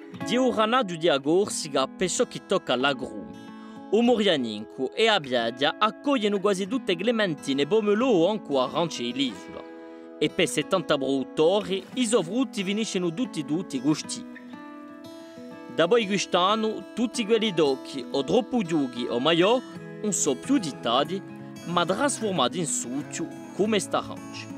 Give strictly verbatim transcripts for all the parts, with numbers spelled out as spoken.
Di Uranadio di Agorsiga, per che tocca all'agrumi, o Morianinco e a Biadia accogliono quasi tutte clementine, pomelo o anche arance l'isola. E per settanta produttori, i sovruti finiscono tutti tutti gusti. Da poi quest'anno, tutti quelli d'occhi o troppo giughi o maiò non sono più ditati, ma trasformati in succio come sta arance.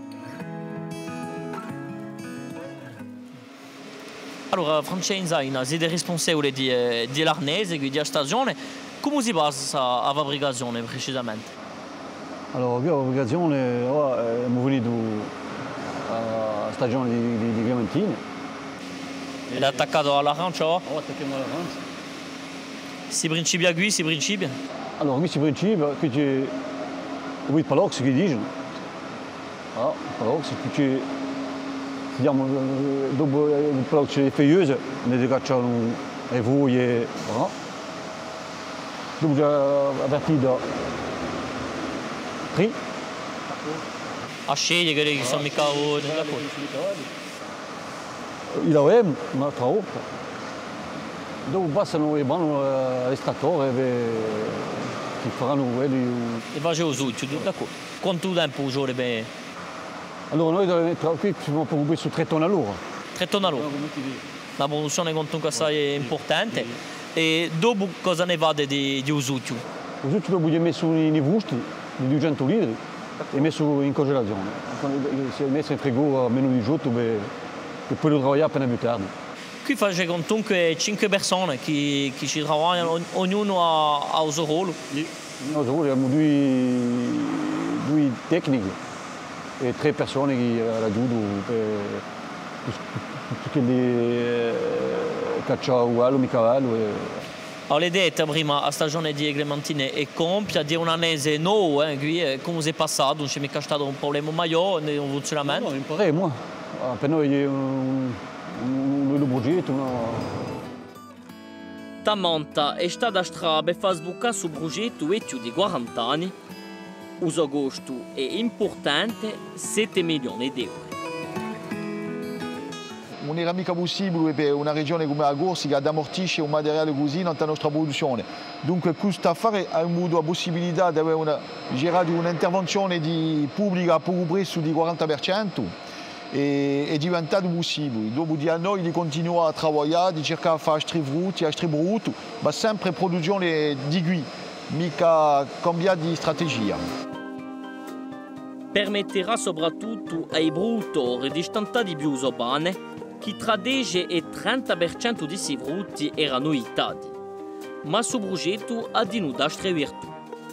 Allora, Francesca, siete responsabili di, di l'Arnese, di questa stagione. Come si passa la fabbricazione precisamente? Allora, la fabbricazione ora siamo venuti alla stagione di, di, di clementine. Ed è attaccato all'arancia? Ora attacchiamo all'arancia. Si principia qui, si principia? Allora, qui si principia, qui c'è il palox che dicono. Ah, il palox, qui c'è... Vediamo, dopo il palox feuilleuse, ne cacciano le foglie. No? Dopo già avvertito prima. A scegliere quelli che sono mica d'accordo. Il avem un'altra volta. Dopo passano i mani all'estrattore che faranno quelli. E facevo succio, d'accordo. Quanto tempo giorni per... Allora noi qui siamo preoccupati su tre tonne all'ora. tre tonne all'ora? La produzione comunque assai importante. E dopo cosa ne fate di, di usuccio? Usuccio dopo è messo nei fusti di duecento litri e messo in congelazione. Si è messo in frigo a meno di diciotto per, per poi lo lavorare appena più tardi. Qui c'è comunque cinque persone che, che ci lavorano, ognuno ha, ha il suo ruolo. Sì. Noi abbiamo due, due tecniche e tre persone che raggiungono per tutte le caccia uguali, mi cavallo. E... Allora, detto prima, la stagione di clementine è compia, di un annese nuovo, eh, qui, come si è passato, non c'è mica stato un problema maggiore, un funzionamento? No, impareremo. Per noi è un, un, un progetto. Una... Tamonta è stata strada per sbucare sul progetto vecchio di quaranta anni. Uso agosto è importante, sette milioni di euro. Non era mica possibile per una regione come la Corsica ad ammortisce un materiale così nella nostra produzione. Dunque questo affare ha avuto la possibilità di avere una, un'intervenzione pubblica poco presso di quaranta per cento e è diventato possibile. Dopo di noi di continuare a lavorare, di cercare di fare altri frutti, altri prodotti, ma sempre produzione di qui, mica cambiare di strategia. Permetterà soprattutto ai produttori di stantare di più urbane che tra dieci e trenta per cento di questi frutti erano itali. Ma questo progetto ha di noi altre virtù.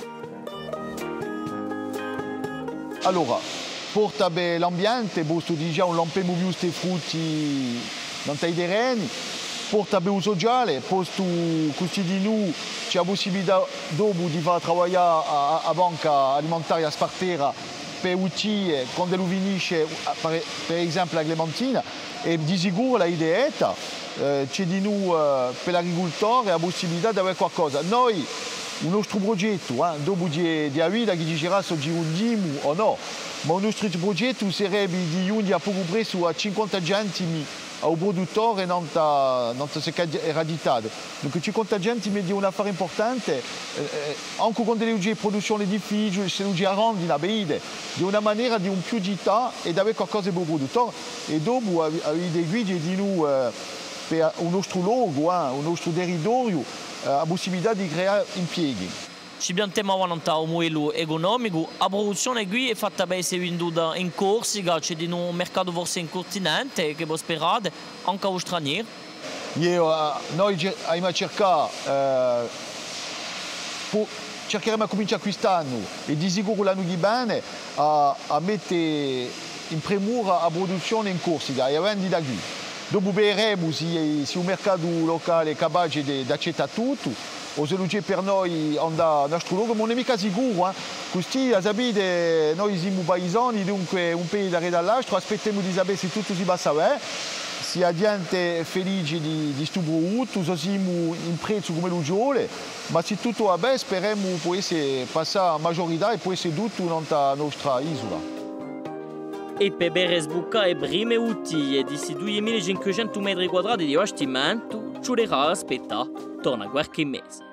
Allora, porta bene l'ambiente, posto di già un lampemo più questi frutti non i terreni, porta bene il sociale, posto così di noi c'è la possibilità dopo di far lavorare a, a banca alimentare a Spartera per utili quando lo finisce, per, per esempio la clementina, e di sicuro l'idea è eh, c'è di noi eh, per l'agricoltore la possibilità di avere qualcosa. Noi, il nostro progetto, eh, dopo di, di avere chi dicerà se ci undiamo o no, ma il nostro progetto sarebbe di unire a poco presso a cinquanta centimi al produttore non si è eraditato. Dunque cinquanta centimi di un affare importante, eh, anche quando le produzioni difficili, se le arrondi la beide, di una maniera di un più città e di avere qualcosa per il produttore. E dopo avere dei guidi di noi eh, per un nostro luogo, eh, un nostro territorio, eh, la possibilità di creare impieghi. Ci piantiamo a un modello economico, la produzione qui è fatta per essere venduta in Corsica, c'è un mercato forse in continente che può sperare, anche allo straniero. Io, noi abbiamo cercato, eh, cercheremo a cominciare quest'anno e di sicuro l'anno di bene a, a mettere in premura la produzione in Corsica e a vendere da qui. Dopo vedremo se, se il mercato locale è capace di accettare tutto. O se non c'è per noi andare al nostro luogo, ma non è mica sicuro. Eh? Così, sapete, noi siamo paesani, dunque un paese da dall'altro, aspettiamo di sapere se tutto si passa bene, se la gente è felice di questo prodotto, se siamo in prezzo come lo vuole, ma se tutto va bene speriamo può essere passare a maggiorità e può essere tutto nella nostra isola. E per sbucare prime utili di duemilacinquecento metri quadrati di bastimento, ci vorrà aspettare torna qualche mese.